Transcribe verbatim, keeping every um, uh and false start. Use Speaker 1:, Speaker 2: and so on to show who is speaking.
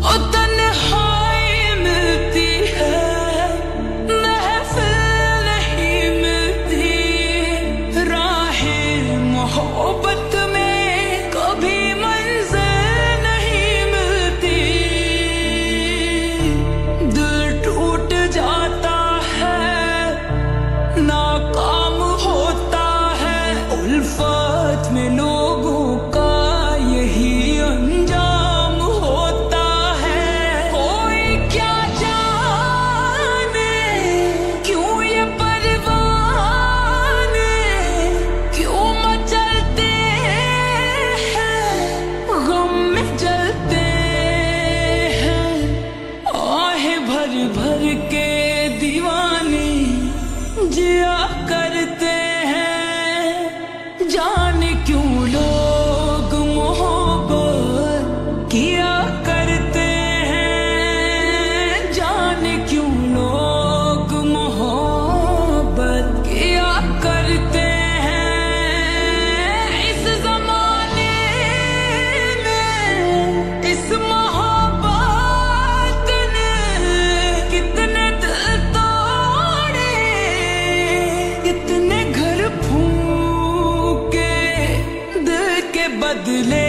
Speaker 1: भर के दीवाने जिया करते हैं, जाने क्यों लोग मोहब्बत किया करते हैं, जाने क्यों लोग मोहब्बत किया करते हैं। इस जमाने में इस मोहब्बत ने कितने दिल तोड़े, कितने घर फूके, दिल के बदले